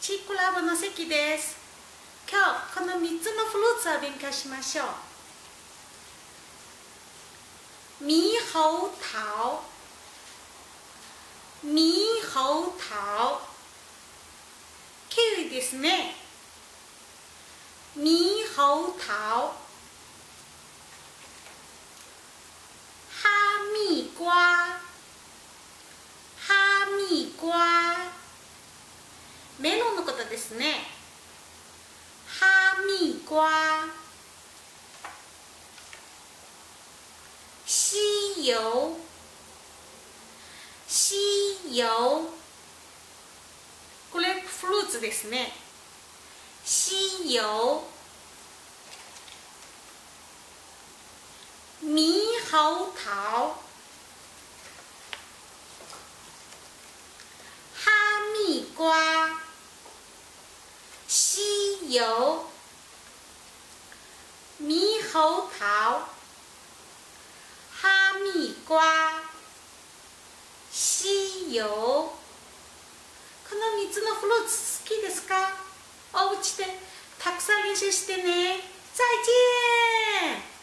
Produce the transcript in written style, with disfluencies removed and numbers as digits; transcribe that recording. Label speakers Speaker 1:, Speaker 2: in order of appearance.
Speaker 1: チークラボの席です。今日この3つのフルーツを勉強しましょう。猕猴桃、猕猴桃、キウイですね。猕猴桃、哈密瓜、哈密瓜、メロンのことですね。哈密瓜、西柚、西柚、これフルーツですね。西柚、猕猴桃、哈密瓜、西柚、猕猴桃、哈密瓜、西柚。この3つのフルーツ好きですか？お家でたくさん練習してね。再见。